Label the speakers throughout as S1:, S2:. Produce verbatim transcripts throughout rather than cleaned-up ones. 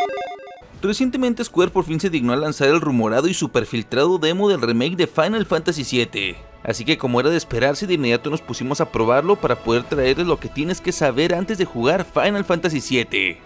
S1: Recientemente Square por fin se dignó a lanzar el rumorado y super filtrado demo del remake de Final Fantasy siete, así que como era de esperarse, de inmediato nos pusimos a probarlo para poder traerles lo que tienes que saber antes de jugar Final Fantasy siete.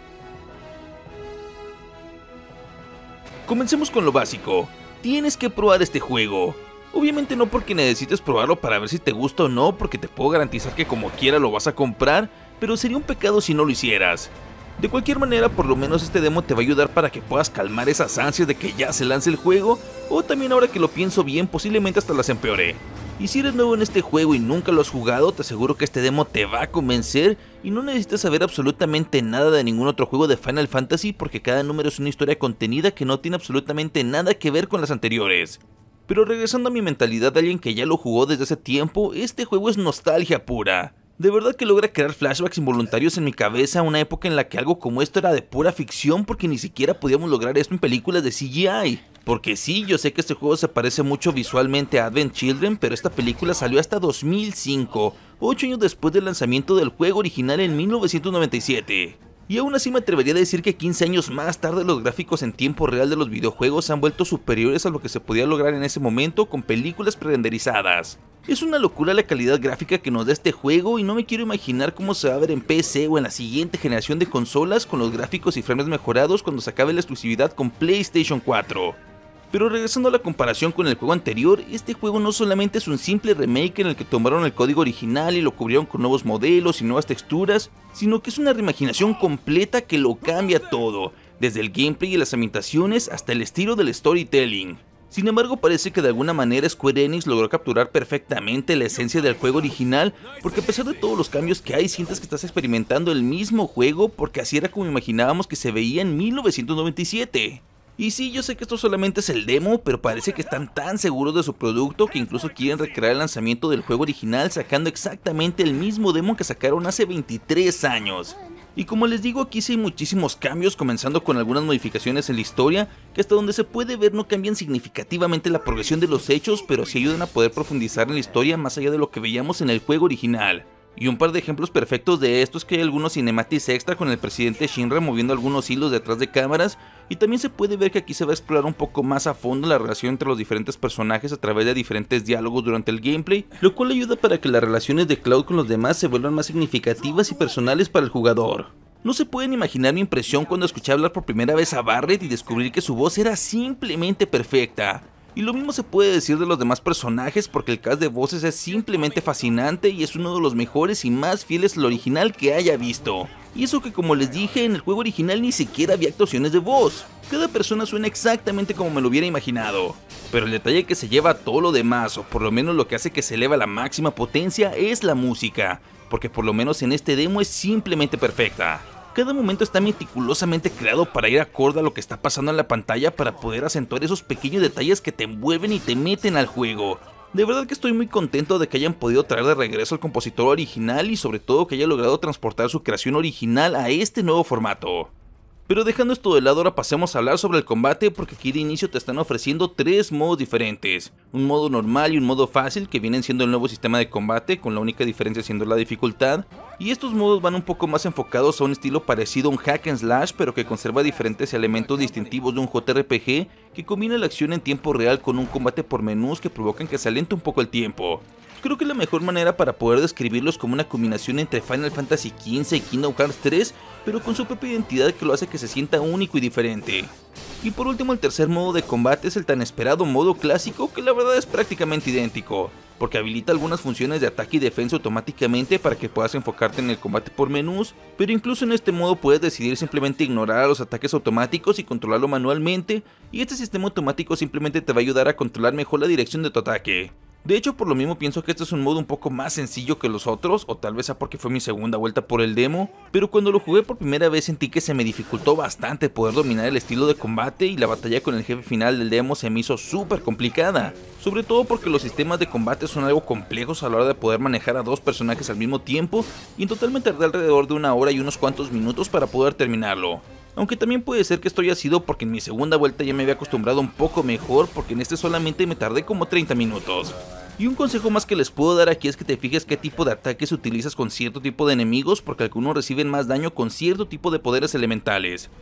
S1: Comencemos con lo básico, tienes que probar este juego. Obviamente no porque necesites probarlo para ver si te gusta o no, porque te puedo garantizar que como quiera lo vas a comprar, pero sería un pecado si no lo hicieras. De cualquier manera, por lo menos este demo te va a ayudar para que puedas calmar esas ansias de que ya se lance el juego, o también ahora que lo pienso bien, posiblemente hasta las empeore. Y si eres nuevo en este juego y nunca lo has jugado, te aseguro que este demo te va a convencer y no necesitas saber absolutamente nada de ningún otro juego de Final Fantasy porque cada número es una historia contenida que no tiene absolutamente nada que ver con las anteriores. Pero regresando a mi mentalidad de alguien que ya lo jugó desde hace tiempo, este juego es nostalgia pura. De verdad que logra crear flashbacks involuntarios en mi cabeza a una época en la que algo como esto era de pura ficción porque ni siquiera podíamos lograr esto en películas de C G I. Porque sí, yo sé que este juego se parece mucho visualmente a Advent Children, pero esta película salió hasta dos mil cinco, ocho años después del lanzamiento del juego original en mil novecientos noventa y siete. Y aún así me atrevería a decir que quince años más tarde los gráficos en tiempo real de los videojuegos se han vuelto superiores a lo que se podía lograr en ese momento con películas prerenderizadas. Es una locura la calidad gráfica que nos da este juego y no me quiero imaginar cómo se va a ver en P C o en la siguiente generación de consolas con los gráficos y frames mejorados cuando se acabe la exclusividad con PlayStation cuatro. Pero regresando a la comparación con el juego anterior, este juego no solamente es un simple remake en el que tomaron el código original y lo cubrieron con nuevos modelos y nuevas texturas, sino que es una reimaginación completa que lo cambia todo, desde el gameplay y las ambientaciones hasta el estilo del storytelling. Sin embargo, parece que de alguna manera Square Enix logró capturar perfectamente la esencia del juego original, porque a pesar de todos los cambios que hay, sientes que estás experimentando el mismo juego, porque así era como imaginábamos que se veía en mil novecientos noventa y siete. Y sí, yo sé que esto solamente es el demo, pero parece que están tan seguros de su producto que incluso quieren recrear el lanzamiento del juego original sacando exactamente el mismo demo que sacaron hace veintitrés años. Y como les digo, aquí sí hay muchísimos cambios, comenzando con algunas modificaciones en la historia, que hasta donde se puede ver no cambian significativamente la progresión de los hechos, pero sí ayudan a poder profundizar en la historia más allá de lo que veíamos en el juego original. Y un par de ejemplos perfectos de esto es que hay algunos cinematics extra con el presidente Shinra moviendo algunos hilos detrás de cámaras, y también se puede ver que aquí se va a explorar un poco más a fondo la relación entre los diferentes personajes a través de diferentes diálogos durante el gameplay, lo cual ayuda para que las relaciones de Cloud con los demás se vuelvan más significativas y personales para el jugador. No se pueden imaginar mi impresión cuando escuché hablar por primera vez a Barret y descubrir que su voz era simplemente perfecta. Y lo mismo se puede decir de los demás personajes porque el cast de voces es simplemente fascinante y es uno de los mejores y más fieles al original que haya visto. Y eso que, como les dije, en el juego original ni siquiera había actuaciones de voz. Cada persona suena exactamente como me lo hubiera imaginado. Pero el detalle que se lleva a todo lo demás, o por lo menos lo que hace que se eleva a la máxima potencia, es la música. Porque por lo menos en este demo es simplemente perfecta. Cada momento está meticulosamente creado para ir acorde a lo que está pasando en la pantalla para poder acentuar esos pequeños detalles que te envuelven y te meten al juego. De verdad que estoy muy contento de que hayan podido traer de regreso al compositor original y sobre todo que haya logrado transportar su creación original a este nuevo formato. Pero dejando esto de lado, ahora pasemos a hablar sobre el combate, porque aquí de inicio te están ofreciendo tres modos diferentes. Un modo normal y un modo fácil, que vienen siendo el nuevo sistema de combate, con la única diferencia siendo la dificultad. Y estos modos van un poco más enfocados a un estilo parecido a un hack and slash, pero que conserva diferentes elementos distintivos de un J R P G, que combina la acción en tiempo real con un combate por menús que provocan que se alente un poco el tiempo. Creo que la mejor manera para poder describirlo es como una combinación entre Final Fantasy quince y Kingdom Hearts tres, pero con su propia identidad que lo hace que se sienta único y diferente. Y por último, el tercer modo de combate es el tan esperado modo clásico, que la verdad es prácticamente idéntico, porque habilita algunas funciones de ataque y defensa automáticamente para que puedas enfocarte en el combate por menús, pero incluso en este modo puedes decidir simplemente ignorar a los ataques automáticos y controlarlo manualmente, y este sistema automático simplemente te va a ayudar a controlar mejor la dirección de tu ataque. De hecho, por lo mismo pienso que este es un modo un poco más sencillo que los otros, o tal vez sea porque fue mi segunda vuelta por el demo, pero cuando lo jugué por primera vez sentí que se me dificultó bastante poder dominar el estilo de combate y la batalla con el jefe final del demo se me hizo súper complicada, sobre todo porque los sistemas de combate son algo complejos a la hora de poder manejar a dos personajes al mismo tiempo, y en total me tardé alrededor de una hora y unos cuantos minutos para poder terminarlo. Aunque también puede ser que esto haya sido porque en mi segunda vuelta ya me había acostumbrado un poco mejor, porque en este solamente me tardé como treinta minutos. Y un consejo más que les puedo dar aquí es que te fijes qué tipo de ataques utilizas con cierto tipo de enemigos, porque algunos reciben más daño con cierto tipo de poderes elementales.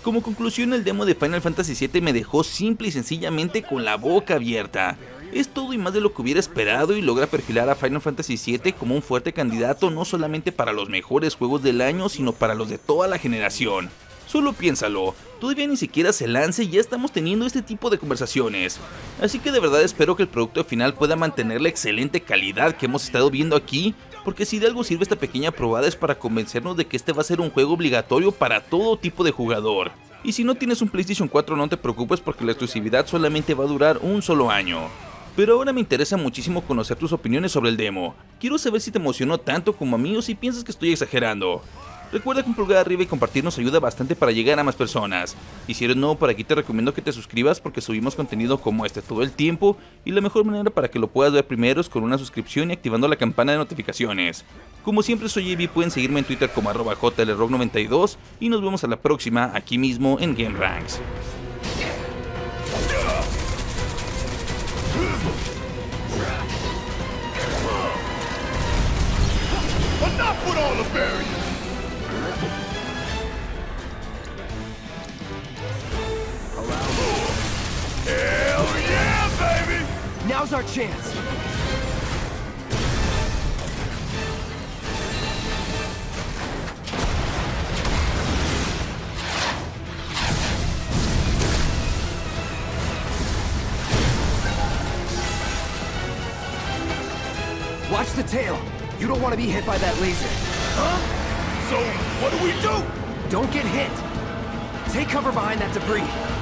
S1: Como conclusión, el demo de Final Fantasy siete me dejó simple y sencillamente con la boca abierta. Es todo y más de lo que hubiera esperado y logra perfilar a Final Fantasy siete como un fuerte candidato no solamente para los mejores juegos del año, sino para los de toda la generación. Solo piénsalo, todavía ni siquiera se lance y ya estamos teniendo este tipo de conversaciones. Así que de verdad espero que el producto final pueda mantener la excelente calidad que hemos estado viendo aquí, porque si de algo sirve esta pequeña probada es para convencernos de que este va a ser un juego obligatorio para todo tipo de jugador. Y si no tienes un PlayStation cuatro no te preocupes porque la exclusividad solamente va a durar un solo año. Pero ahora me interesa muchísimo conocer tus opiniones sobre el demo. Quiero saber si te emocionó tanto como a mí o si piensas que estoy exagerando. Recuerda que un pulgar arriba y compartir nos ayuda bastante para llegar a más personas. Y si eres nuevo por aquí te recomiendo que te suscribas porque subimos contenido como este todo el tiempo y la mejor manera para que lo puedas ver primero es con una suscripción y activando la campana de notificaciones. Como siempre soy Evi, pueden seguirme en Twitter como arroba J L Rock noventa y dos y nos vemos a la próxima aquí mismo en GameRanks.
S2: Enough with all the barriers! Hell yeah, baby!
S3: Now's our chance! Watch the tail! You don't want to be hit by that laser.
S2: Huh? So, what do we do?
S3: Don't get hit! Take cover behind that debris.